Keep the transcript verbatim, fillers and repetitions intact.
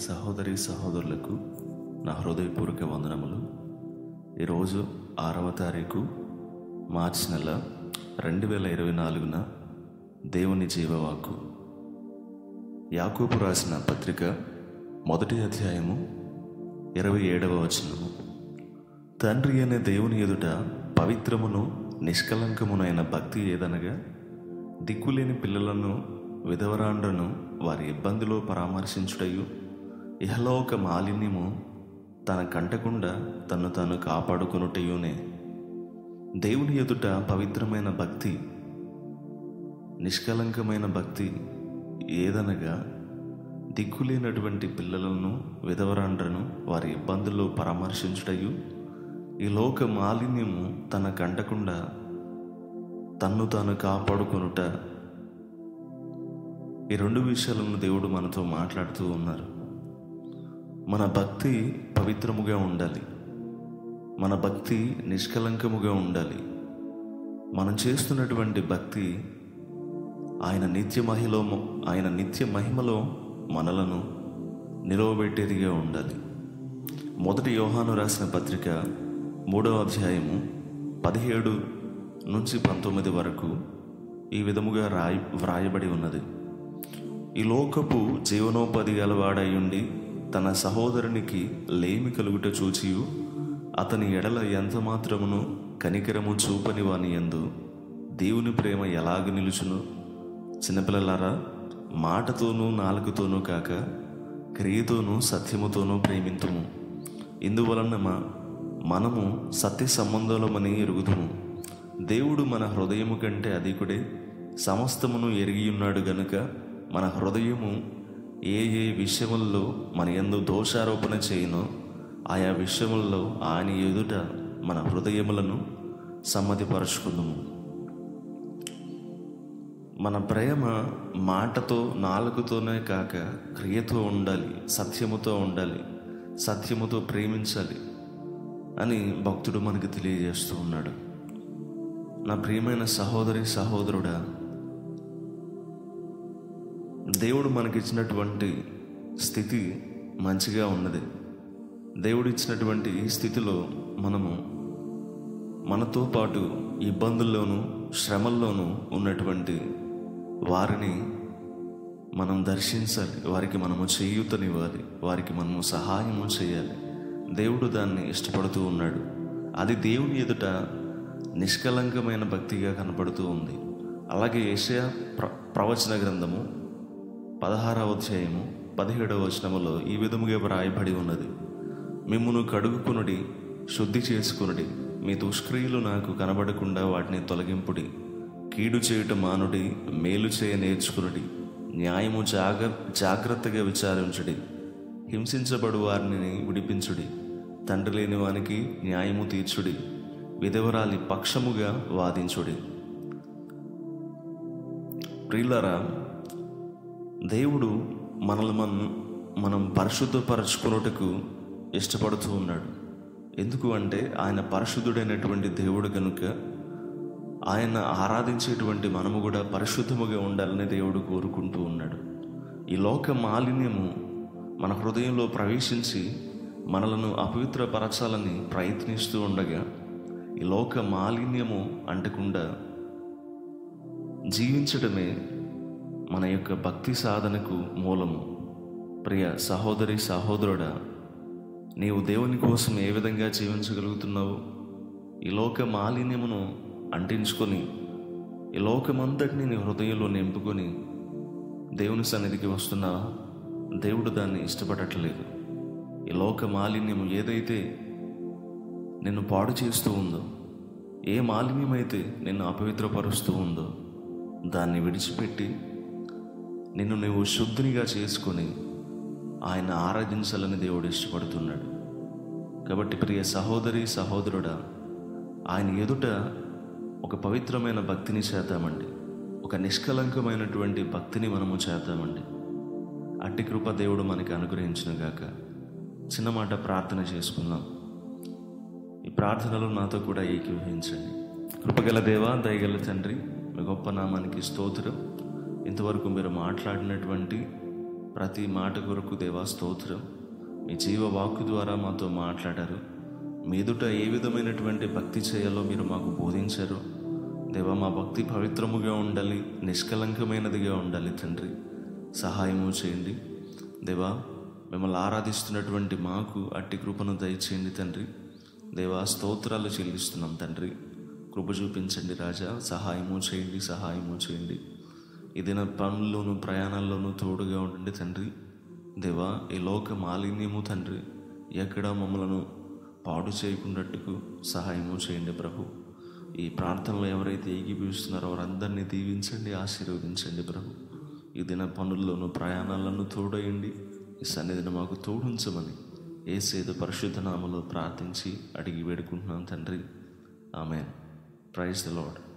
సహోదరి సహోదరులకు నా హృదయపూర్వక వందనములు. ఈరోజు ఆరవ తారీఖు మార్చి నెల రెండు వేల ఇరవై నాలుగున దేవుని జీవవాక్కు. యాకోబు రాసిన పత్రిక మొదటి అధ్యాయము ఇరవై ఏడవ వచనము. తండ్రి అనే దేవుని ఎదుట పవిత్రమును నిష్కలంకమునైన భక్తి ఏదనగా, దిక్కులేని పిల్లలను విధవరాండ్రను వారి ఇబ్బందిలో పరామర్శించుటయు, ఇహలోక మాలిన్యము తన కంటకుండా తను తాను కాపాడుకొనుటయునే. దేవుని ఎదుట పవిత్రమైన భక్తి, నిష్కలంకమైన భక్తి ఏదనగా, దిక్కులేనటువంటి పిల్లలను విధవరాండ్రను వారి ఇబ్బందుల్లో పరామర్శించుటయు, ఈ లోక మాలిన్యము తన కంటకుండా తన్ను తాను కాపాడుకొనుట. ఈ రెండు విషయాలను దేవుడు మనతో మాట్లాడుతూ ఉన్నారు. మన భక్తి పవిత్రముగా ఉండాలి, మన భక్తి నిష్కలంకముగా ఉండాలి. మనం చేస్తున్నటువంటి భక్తి ఆయన నిత్య మహిలో ఆయన నిత్య మహిమలో మనలను నిలవబెట్టేదిగా ఉండాలి. మొదటి యోహాను రాసిన పత్రిక మూడవ అధ్యాయము పదిహేడు నుంచి పంతొమ్మిది వరకు ఈ విధముగా రాయి వ్రాయబడి ఉన్నది. ఈ లోకపు జీవనోపాధి గలవాడై ఉండి తన సహోదరునికి లేమి కలుగుట చూచియు, అతని ఎడల ఎంత మాత్రమును కనికరము చూపని వాని యందు దేవుని ప్రేమ ఎలాగ నిలుచును? చిన్నపిల్లలారా, మాటతోనూ నాలుగుతోనూ కాక క్రియతోనూ సత్యముతోనూ ప్రేమింతుము. ఇందువలన మనము సత్య సంబంధులమని ఎరుగుదుము. దేవుడు మన హృదయము కంటే అధికుడే సమస్తమును ఎరిగి ఉన్నాడు గనుక, మన హృదయము ఏ ఏ విషయముల్లో మన యందు దోషారోపణ చేయనో ఆయా విషయముల్లో ఆయన ఎదుట మన హృదయములను సమ్మతిపరచుకుందుము. మన ప్రేమ మాటతో నాలుగుతోనే కాక క్రియతో ఉండాలి, సత్యముతో ఉండాలి, సత్యముతో ప్రేమించాలి అని భక్తుడు మనకు తెలియజేస్తూ ఉన్నాడు. నా ప్రియమైన సహోదరి సహోదరుడా, దేవుడు మనకిచ్చినటువంటి స్థితి మంచిగా ఉన్నది. దేవుడు ఇచ్చినటువంటి ఈ స్థితిలో మనము మనతో పాటు ఇబ్బందుల్లోనూ శ్రమల్లోనూ ఉన్నటువంటి వారిని మనం దర్శించాలి, వారికి మనము చేయూతనివ్వాలి, వారికి మనము సహాయము చేయాలి. దేవుడు దాన్ని ఇష్టపడుతూ ఉన్నాడు. అది దేవుని ఎదుట నిష్కలంకమైన భక్తిగా కనపడుతూ ఉంది. అలాగే యెషయా ప్ర ప్రవచన గ్రంథము పదహారవ అధ్యాయము పదిహేడవ వచనములో ఈ విధముగా వ్రాయబడి ఉన్నది. మిమ్మును కడుగుకునుడి, శుద్ధి చేసుకునుడి, మీ దుష్క్రియలు నాకు కనబడకుండా వాటిని తొలగింపుడి. కీడు చేయుట మానుడి, మేలు చేయ నేర్చుకునుడి. న్యాయము జాగ జాగ్రత్తగా విచారించుడి. హింసించబడు వారిని విడిపించుడి. తండ్రి లేని వానికి న్యాయము తీర్చుడి. విధవరాలి పక్షముగా వాదించుడి. ప్రియులారా, దేవుడు మనల్ని మనం మనం పరిశుద్ధపరచుకున్నటకు ఇష్టపడుతూ ఉన్నాడు. ఎందుకు అంటే ఆయన పరిశుద్ధుడైనటువంటి దేవుడు కనుక ఆయన ఆరాధించేటువంటి మనము కూడా పరిశుద్ధముగా ఉండాలని దేవుడు కోరుకుంటూ ఉన్నాడు. ఈ లోక మాలిన్యము మన హృదయంలో ప్రవేశించి మనలను అపవిత్రపరచాలని ప్రయత్నిస్తూ ఉండగా, ఈ లోక మాలిన్యము అంటకుండా జీవించడమే మన యొక్క భక్తి సాధనకు మూలము. ప్రియ సహోదరి సహోదరుడా, నీవు దేవుని కోసం ఏ విధంగా జీవించగలుగుతున్నావు? ఈ లోక మాలిన్యమును అంటించుకొని ఈ లోకమంతటిని నీ హృదయంలో నింపుకొని దేవుని సన్నిధికి వస్తున్నావా? దేవుడు దాన్ని ఇష్టపడట్లేదు. ఈ లోక మాలిన్యము ఏదైతే నిన్ను పాడు చేస్తూ ఉందో, ఏ మాలిన్యం అయితే నిన్ను అపవిత్రపరుస్తూ ఉందో దాన్ని విడిచిపెట్టి నిన్ను నువ్వు శుద్ధినిగా చేసుకొని ఆయన ఆరాధించాలని దేవుడు ఇష్టపడుతున్నాడు. కాబట్టి ప్రియ సహోదరి సహోదరుడా, ఆయన ఎదుట ఒక పవిత్రమైన భక్తిని చేద్దామండి, ఒక నిష్కలంకమైనటువంటి భక్తిని మనము చేద్దామండి. అట్టి కృప దేవుడు మనకి అనుగ్రహించును గాక. చిన్న మాట ప్రార్థన చేసుకుందాం. ఈ ప్రార్థనలో నాతో కూడా ఏకీభవించండి. కృపగల దేవా, దయగల తండ్రి, మీ గొప్ప నామానికి స్తోత్రం. ఇంతవరకు మీరు మాట్లాడినటువంటి ప్రతి మాట కొరకు దేవా స్తోత్రం. మీ జీవ వాక్కు ద్వారా మాతో మాట్లాడారు. మీదుట ఏ విధమైనటువంటి భక్తి చేయాలో మీరు మాకు బోధించారు. దేవా, మా భక్తి పవిత్రముగా ఉండాలి, నిష్కలంకమైనదిగా ఉండాలి తండ్రి. సహాయము చేయండి దేవా. మిమ్మల్ని ఆరాధిస్తున్నటువంటి మాకు అట్టి కృపను దయచేయండి తండ్రి. దేవా, స్తోత్రాలు చెల్లిస్తున్నాం తండ్రి. కృప చూపించండి రాజా. సహాయము చేయండి, సహాయము చేయండి. ఇదిన పనుల్లోనూ ప్రయాణాల్లోనూ తోడుగా ఉండండి తండ్రి. దేవా, ఈ లోక మాలిన్యము తండ్రి ఎక్కడ మమ్మలను పాడు చేయకుండాట్టుకు సహాయము చేయండి ప్రభు. ఈ ప్రార్థనలో ఎవరైతే ఏకీభవిస్తున్నారో వారందరినీ దీవించండి, ఆశీర్వదించండి ప్రభు. ఈ దిన పనుల్లోనూ ప్రయాణాలను తోడయండి. ఈ సన్నిధిని మాకు తోడుంచమని యేసు పరిశుద్ధ నామములో ప్రార్థించి అడిగి వేడుకుంటున్నాం తండ్రి. ఆమేన్. Praise the lord.